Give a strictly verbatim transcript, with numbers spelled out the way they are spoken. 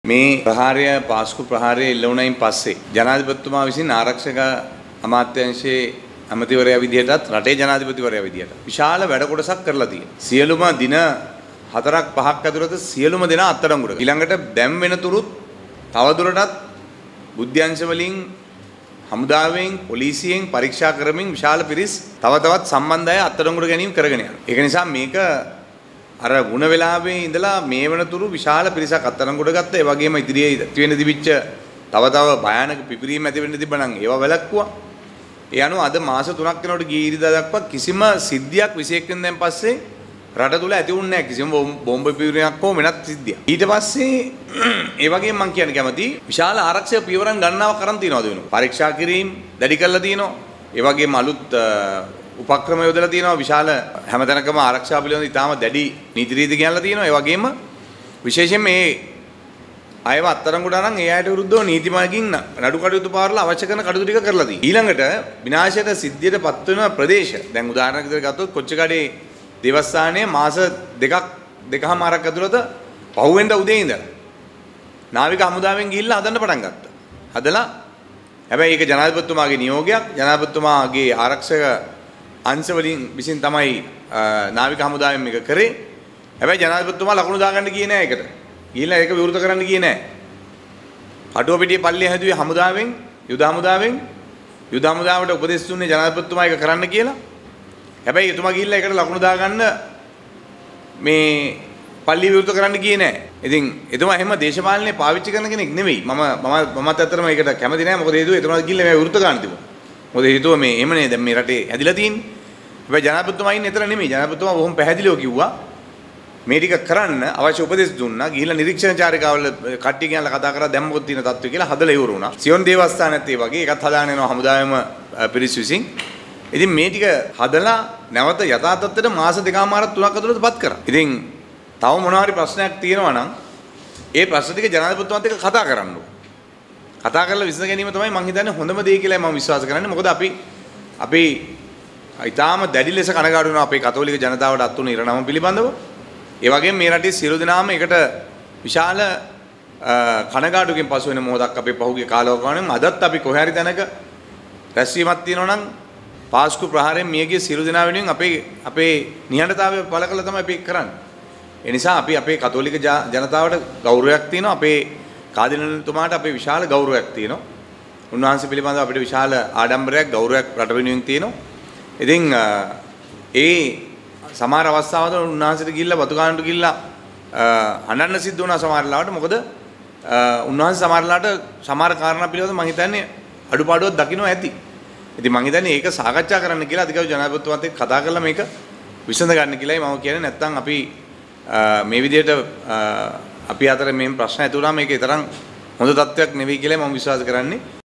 මේ ප්‍රහාරය පාස්කු ප්‍රහාරය එල්ල වුණයින් පස්සේ ජනාධිපතිතුමා විසින් ආරක්ෂක අමාත්‍යාංශයේ අමාත්‍යවරයා විදියටත් රටේ ජනාධිපතිවරයා විදියට විශාල වැඩ කොටසක් කරලා තියෙනවා. සියලුම දින හතරක් පහක් ඇතුළත සියලුම දෙනා අත්අඩංගුවට. ඊළඟට දැන් වෙනතුරුත් තවදුරටත් බුද්ධ්‍යංශ වලින් හමුදාවෙන් පොලිසියෙන් පරීක්ෂා කරමින් විශාල පිරිස් තව තවත් සම්බන්ධ අය අත්අඩංගුවට ගැනීම කරගෙන යනවා. ඒක නිසා මේක අර ಗುಣ වෙලාවේ ඉඳලා මේ වෙනතුරු විශාල පිරිසක් අත්අඩංගුවට ගත්තා. ඒ වගේම ඉදිරියේ ඇති වෙන්න තිබිච්ච තව තව භයානක පිපිරීම් ඇති වෙන්න තිබ්බනම් ඒවා වැළැක්වුවා. ඒ අනුව අද මාස තුනක් යනකොට ගිය ඉරිදා දක්වා කිසිම සිද්ධියක් විශේෂ වෙනදෙන් පස්සේ රට තුල ඇති වුණේ නැහැ කිසිම බෝම්බ පිපිරීමක් හෝ වෙනත් සිද්ධියක්. ඊට පස්සේ ඒ වගේම මම කියන්න කැමතියි විශාල ආරක්ෂක පියවරන් ගණනාවක් කරන් තියනවාද වෙනවා. පරීක්ෂා කිරීම දැඩි කරලා තියෙනවා. ඒ වගේම අලුත් උපක්‍රම යොදලා තියෙනවා. විශාල හැමතැනකම ආරක්ෂා පිළිබඳව ඉතාම දැඩි නීති රීති ගෙනල්ලා තියෙනවා. ඒ වගේම විශේෂයෙන් මේ අයව අත්අඩංගුවට අරන් ඒ අයට විරුද්ධව නීතිමාර්ගින් නඩු කටයුතු පාරලා අවශ්‍ය කරන කටයුතු ටික කරලා තියෙනවා. ඊළඟට විනාශයට සිද්ධියට පත් වෙන ප්‍රදේශ දැන් උදාහරණයක් විදිහට ගත්තොත් කොච්චකඩේ දේවස්ථානයේ මාස දෙකක් දෙකමාරක් ඇතුළත පහුවෙන්ද උදේ ඉඳලා නාවික හමුදාවෙන් ගිහිල්ලා හදන්න පටන් ගත්තා. හදලා හැබැයි ඒක ජනාධිපතිතුමාගේ නියෝගයක්. ජනාධිපතිතුමාගේ ආරක්ෂක අංශ වලින් විසින් තමයි නාවික හමුදාවෙන් මේක කරේ. හැබැයි ජනාධිපතිතුමා ලකුණු දාගන්න ගියේ නෑ ඒකට. ගිහිල්ලා ඒක විවෘත කරන්න ගියේ නෑ. කටුව පිටියේ පල්ලිය හැදුවේ හමුදාවෙන්, යුද හමුදාවෙන්. යුද හමුදාවට උපදෙස් දුන්නේ ජනාධිපතිතුමා ඒක කරන්න කියලා. හැබැයි එතුමා ගිහිල්ලා ඒකට ලකුණු දාගන්න මේ පල්ලිය විවෘත කරන්න ගියේ නෑ. ඉතින් එතුමා එහෙම දේශපාලනේ පාවිච්චි කරන කෙනෙක් නෙමෙයි. මම මම මමත් ඇත්තටම ඒකට කැමති නෑ. මොකද හේතුව එතුමා ගිහිල්ලා මේ විවෘත ගන්න තිබුණා. මොකද හේතුව මේ එහෙමනේ දැන් මේ රටේ හැදිලා තියෙන්නේ. හැබැයි ජනාධිපතිතුමා ඉන්නේ එතන නෙමෙයි. ජනාධිපතිතුමා බොහොම පැහැදිලිව කිව්වා මේ ටික කරන්න අවශ්‍ය උපදෙස් දුන්නා. ගිහිල්ලා නිරීක්ෂණ චාරිකාවල කට්ටිය ගැනලා කතා කරලා දැන් මොකද තියෙන තත්ත්වය කියලා හදලා ඉවර වුණා. සියොන් දේවස්ථානයත් ඒ වගේ එකත් හදාගෙන යනවා හමුදාවෙම පිරිස් විසින්. ඉතින් මේ ටික හදලා නැවත යථා තත්ත්වයට මාස දෙකමාරක් තුනක් ඇතුළතපත් කරා. ඉතින් තව මොනවා හරි ප්‍රශ්නයක් තියෙනවා නම් ඒ ප්‍රශ්න ටික ජනාධිපතිතුමාත් එක්ක කතා කරන්න ඕන. කතා කරලා විසඳ ගැනීම තමයි මම හිතන්නේ හොඳම දේ කියලා මම විශ්වාස කරන්නේ. මොකද අපි අපි ඊටාම දැඩි ලෙස කනගාටු වෙනවා අපේ කතෝලික ජනතාවට අත් වුණු ඉරණම පිළිබඳව. ඒ වගේම මේ රටේ සියලු දෙනාම ඒකට විශාල කනගාටුවකින් පසු වෙන මොහොතක් අපේ පහුගිය කාලවකවානුවෙන් අදත් අපි කොහේ හරි තැනක රැස්වීමක් තියෙනවා නම් පාස්කු ප්‍රහාරයෙන් මියගිය සියලු දෙනා වෙනුවෙන් අපේ අපේ නිහඬතාවය පළ කළා තමයි අපි කරන්නේ. ඒ නිසා අපි අපේ කතෝලික ජනතාවට ගෞරවයක් තියෙනවා. අපේ කාදිනල්තුමාට අපේ විශාල ගෞරවයක් තියෙනවා. උන්වහන්සේ පිළිබඳව අපිට විශාල ආඩම්බරයක් ගෞරවයක් රට වෙනුවෙන් තියෙනවා. ඉතින් ඒ සමහර අවස්ථාවල උන්වහන්සේට ගිහිල්ලා වතු ගන්නට ගිහිල්ලා අඬන්න සිද්ධ වුණා සමහර ලාවට. මොකද උන්වහන්සේ සමහර ලාට සමහර කාරණා පිළිබඳව මම හිතන්නේ අඩුපාඩුවක් දකින්න ඇති. ඉතින් මම හිතන්නේ ඒක සාකච්ඡා කරන්න කියලා අධිකරු ජනාධිපතිතුමාත් එක්ක කතා කරලා මේක විසඳ ගන්න කියලායි මම කියන්නේ. නැත්නම් අපි මේ විදිහට අපි අතර මේ ප්‍රශ්න ඇති වුණා මේක තරම් හොඳ තත්ත්වයක් නෙවෙයි කියලා මම විශ්වාස කරන්නේ.